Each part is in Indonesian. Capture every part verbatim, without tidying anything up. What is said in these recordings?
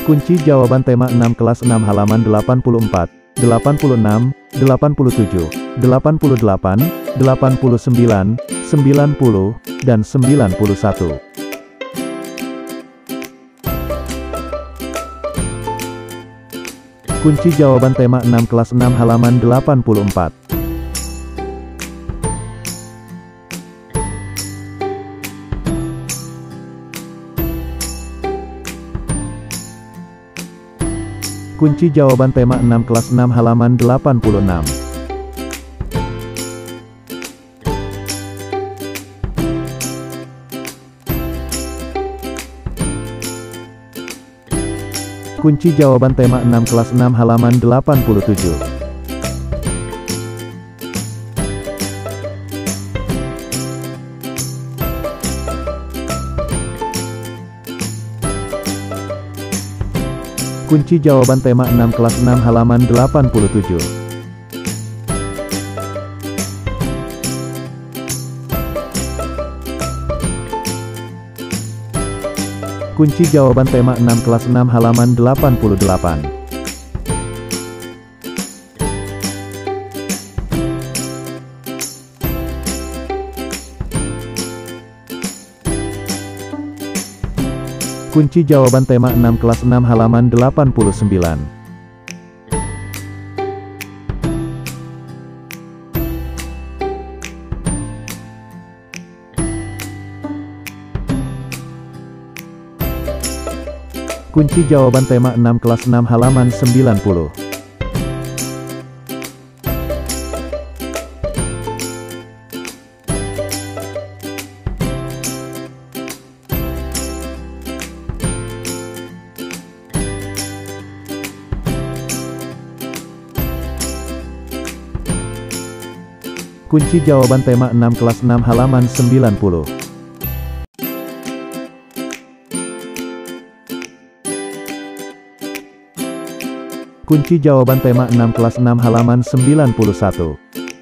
Kunci jawaban tema enam kelas enam halaman delapan puluh empat, delapan puluh enam, delapan puluh tujuh, delapan puluh delapan, delapan puluh sembilan, sembilan puluh, dan sembilan puluh satu. Kunci jawaban tema enam kelas enam halaman delapan puluh empat. Kunci jawaban tema enam kelas enam halaman delapan puluh enam. Kunci jawaban tema enam kelas enam halaman delapan puluh tujuh. Kunci jawaban tema enam kelas enam halaman delapan puluh tujuh. Kunci jawaban tema enam kelas enam halaman delapan puluh delapan. Kunci jawaban tema enam kelas enam halaman delapan puluh sembilan. Kunci jawaban tema enam kelas enam halaman sembilan puluh. Kunci jawaban tema enam kelas enam halaman sembilan puluh. Kunci jawaban tema enam kelas enam halaman sembilan puluh satu.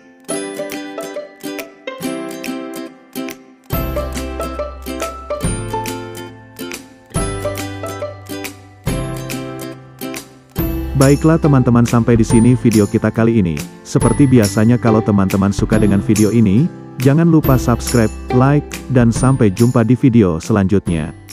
Baiklah teman-teman, sampai di sini video kita kali ini. Seperti biasanya kalau teman-teman suka dengan video ini, jangan lupa subscribe, like, dan sampai jumpa di video selanjutnya.